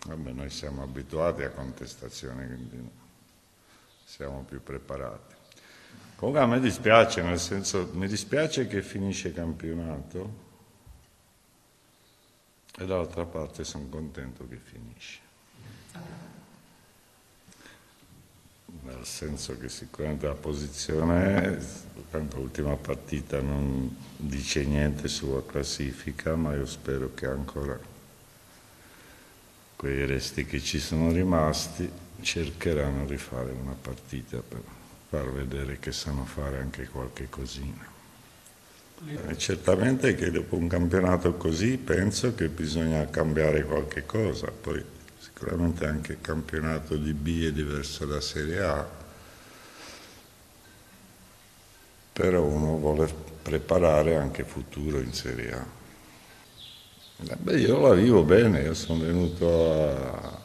Vabbè, noi siamo abituati a contestazioni, quindi siamo più preparati. Comunque a me dispiace, nel senso, mi dispiace che finisce il campionato e dall'altra parte sono contento che finisce. Nel senso che sicuramente la posizione, tanto l'ultima partita non dice niente sulla classifica, ma io spero che ancora quei resti che ci sono rimasti cercheranno di fare una partita per far vedere che sanno fare anche qualche cosina. Certamente che dopo un campionato così penso che bisogna cambiare qualche cosa, poi sicuramente anche il campionato di B è diverso da Serie A, però uno vuole preparare anche futuro in Serie A. Beh, io la vivo bene, io sono venuto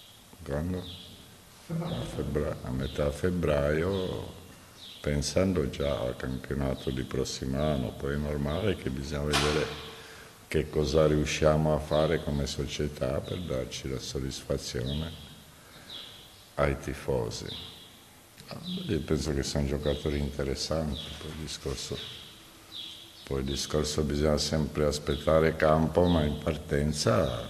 a metà febbraio pensando già al campionato di prossimo anno, poi è normale che bisogna vedere che cosa riusciamo a fare come società per darci la soddisfazione ai tifosi. Io penso che siano giocatori interessanti, poi il discorso bisogna sempre aspettare campo, ma in partenza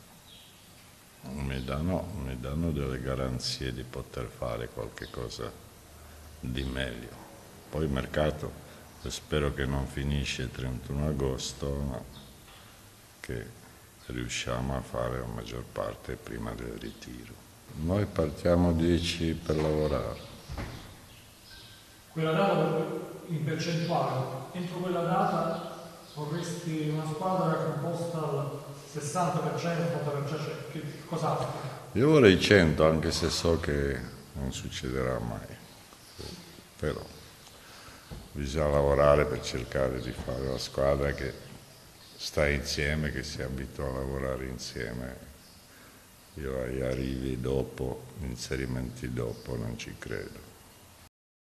mi danno delle garanzie di poter fare qualche cosa di meglio. Poi il mercato, spero che non finisce il 31 agosto, ma che riusciamo a fare la maggior parte prima del ritiro. Noi partiamo 10 per lavorare. Quella data in percentuale, entro quella data vorresti una squadra composta al 60%, 80%, che cosa fai? Io vorrei 100, anche se so che non succederà mai, però bisogna lavorare per cercare di fare la squadra che sta insieme, che si abitua a lavorare insieme. Io agli arrivi dopo, inserimenti dopo, non ci credo.